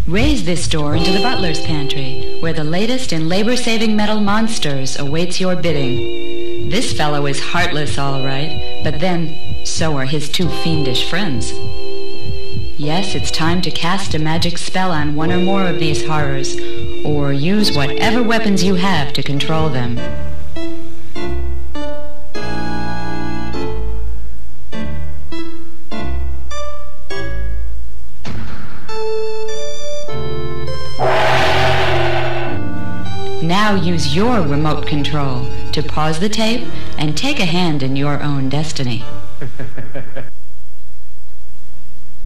Raise this door into the butler's pantry, where the latest in labor-saving metal monsters awaits your bidding. This fellow is heartless, all right, but then, so are his two fiendish friends. Yes, it's time to cast a magic spell on one or more of these horrors, or use whatever weapons you have to control them. Now use your remote control to pause the tape and take a hand in your own destiny.